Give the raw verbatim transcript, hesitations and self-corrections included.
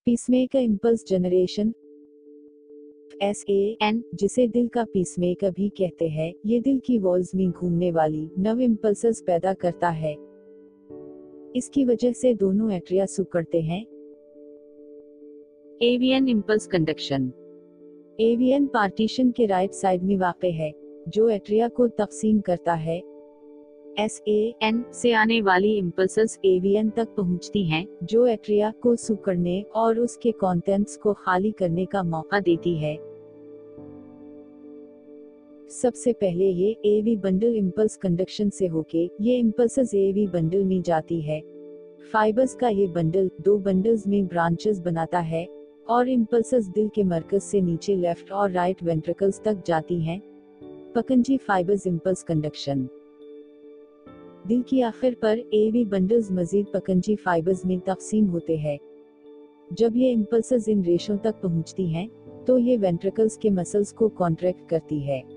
Peacemaker impulse generation S A N, जिसे दिल का पीसमेकर भी कहते हैं, ये दिल की वॉल्स में घूमने वाली नव इम्पल्सेस पैदा करता है। इसकी वजह से दोनों एट्रिया सिकुड़ते हैं। AVN impulse conduction. AVN partition के राइट साइड में वाक़ है, जो एट्रिया को तकसीम करता है। एस ए एन से आने वाली इम्पल्सेस एवियन तक पहुंचती हैं, जो एट्रिया को सिकुड़ने और उसके कंटेंट्स को खाली करने का मौका देती है। सबसे पहले ये एवी बंडल इम्पल्स कंडक्शन से होके ये इम्पल्सेस एवी बंडल में जाती है। फाइबर्स का ये बंडल दो बंडल्स में ब्रांचेस बनाता है और इम्पल्सेस दिल के मरकज से नीचे लेफ्ट और राइट वेंट्रिकल्स तक जाती हैं। Purkinje fibres impulse conduction. दिल की आखिर पर एवी बंडल्स मजीद पकंजी फाइबर्स में तकसीम होते हैं। जब ये इम्पल्सेस इन रेशों तक पहुंचती हैं, तो ये वेंट्रिकल्स के मसल्स को कॉन्ट्रैक्ट करती है।